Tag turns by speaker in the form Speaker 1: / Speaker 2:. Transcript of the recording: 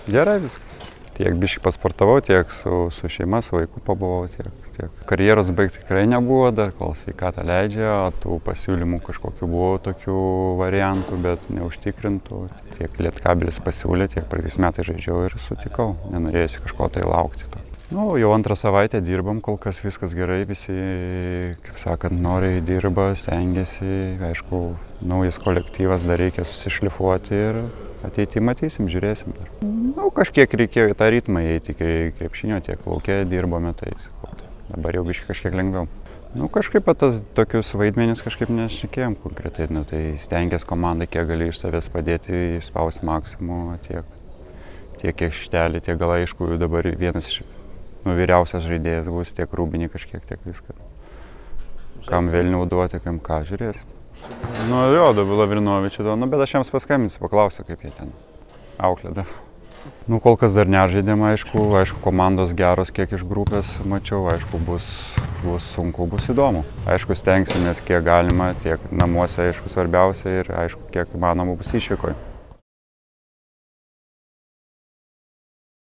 Speaker 1: Gerai viskas. Tiek biškai pasportavau, tiek su šeima, su vaiku pabuvau, tiek. Karjeros baigti tikrai nebuvo dar, kol sveikata leidžia, tų pasiūlymų kažkokių buvo tokių variantų, bet neužtikrintų. Tiek Lietkabelis pasiūlė, tiek praeitais metais žaidžiau ir sutikau, nenorėjusi kažko tai laukti. Nu, jau antrą savaitę dirbam, kol kas viskas gerai, visi, kaip sakant, noriai dirba, stengiasi, aišku, naujas kolektyvas dar reikia susišlifuoti ir ateitį matysim, žiūrėsim dar. Nu, kažkiek reikėjo į tą ritmą įeiti krepšinio, tiek lauke dirbome, tai dabar jau biškai kažkiek lengviau. Nu, kažkaip tas tokius vaidmenis kažkaip nešnekėjom konkretai, nu, tai stengiasi komandai, kiek gali iš savęs padėti, išspausti maksimumą, tiek aikštelį, tiek gal aišku, dabar vienas iš vyriausias žaidėjas bus, tiek Rūbinį kažkiek, tiek viską. Kam vėlniau duoti, kam ką žiūrės. Nu jo, dabar Lavrinovičių, nu bet aš jiems paskambinsiu, paklausiu, kaip jie ten auklėda. Nu kol kas dar nežaidėm, aišku, komandos geros, kiek iš grupės mačiau, aišku, bus sunku, bus įdomu. Aišku, stengsimės kiek galima, tiek namuose, aišku, svarbiausia ir aišku, kiek įmanoma bus išvykoje.